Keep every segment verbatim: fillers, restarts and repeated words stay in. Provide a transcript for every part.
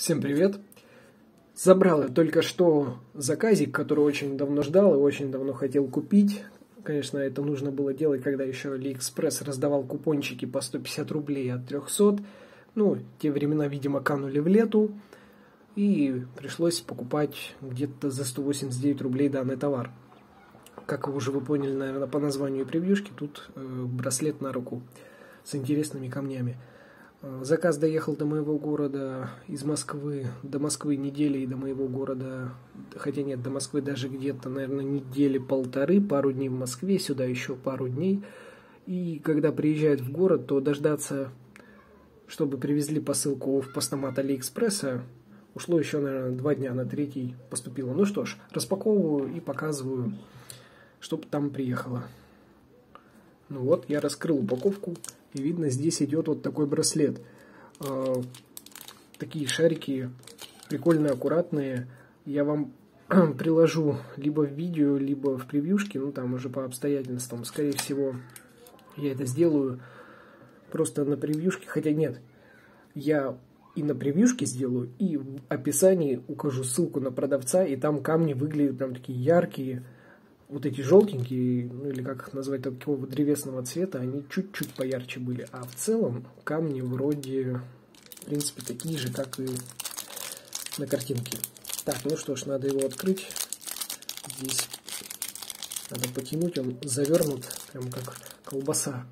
Всем привет! Забрал я только что заказик, который очень давно ждал и очень давно хотел купить. Конечно, это нужно было делать, когда еще Алиэкспресс раздавал купончики по сто пятьдесят рублей от трёхсот. Ну, те времена, видимо, канули в лету. И пришлось покупать где-то за сто восемьдесят девять рублей данный товар. Как вы уже вы поняли, наверное, по названию превьюшки, тут э, браслет на руку с интересными камнями. Заказ доехал до моего города из Москвы, до Москвы недели и до моего города, хотя нет, до Москвы даже где-то, наверное, недели полторы, пару дней в Москве, сюда еще пару дней. И когда приезжают в город, то дождаться, чтобы привезли посылку в постамат Алиэкспресса, ушло еще, наверное, два дня, на третий поступило. Ну что ж, распаковываю и показываю, чтобы там приехало. Ну вот, я раскрыл упаковку. И видно, здесь идет вот такой браслет. Э, такие шарики прикольные, аккуратные. Я вам приложу либо в видео, либо в превьюшке. Ну, там уже по обстоятельствам. Скорее всего, я это сделаю просто на превьюшке. Хотя нет, я и на превьюшке сделаю, и в описании укажу ссылку на продавца. И там камни выглядят прям такие яркие. Вот эти желтенькие, ну или как их назвать, такого древесного цвета, они чуть-чуть поярче были. А в целом камни вроде, в принципе, такие же, как и на картинке. Так, ну что ж, надо его открыть. Здесь надо потянуть, он завернут, прям как колбаса.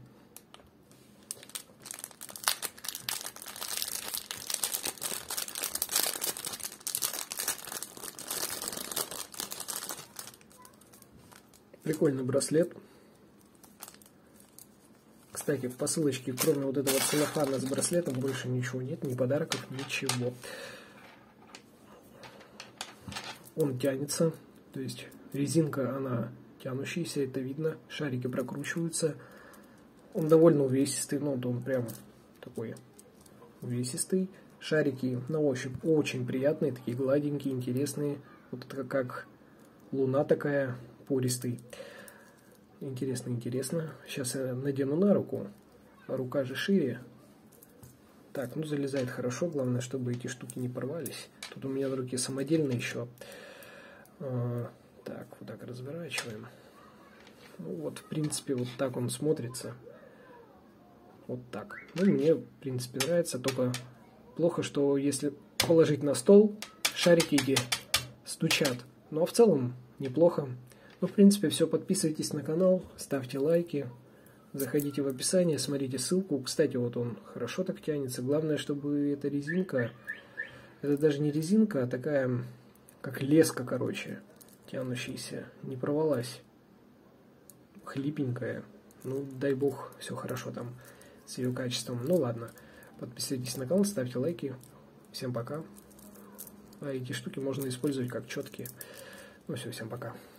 Прикольный браслет. Кстати, в посылочке, кроме вот этого целлофана с браслетом, больше ничего нет, ни подарков, ничего. Он тянется, то есть резинка, она тянущаяся, это видно. Шарики прокручиваются. Он довольно увесистый, но вот он прям такой увесистый. Шарики на ощупь очень приятные, такие гладенькие, интересные. Вот это как луна такая. Пористый. Интересно, интересно. Сейчас я надену на руку. Рука же шире. Так, ну залезает хорошо. Главное, чтобы эти штуки не порвались. Тут у меня в руке самодельный еще. А, так, вот так разворачиваем. Ну вот, в принципе, вот так он смотрится. Вот так. Ну, мне, в принципе, нравится. Только плохо, что если положить на стол, шарики эти стучат. Ну, а в целом неплохо. Ну, в принципе, все. Подписывайтесь на канал, ставьте лайки, заходите в описание, смотрите ссылку. Кстати, вот он хорошо так тянется. Главное, чтобы эта резинка, это даже не резинка, а такая, как леска, короче, тянущаяся, не порвалась. Хлипенькая. Ну, дай бог, все хорошо там с ее качеством. Ну, ладно. Подписывайтесь на канал, ставьте лайки. Всем пока. А эти штуки можно использовать как четкие. Ну, все, всем пока.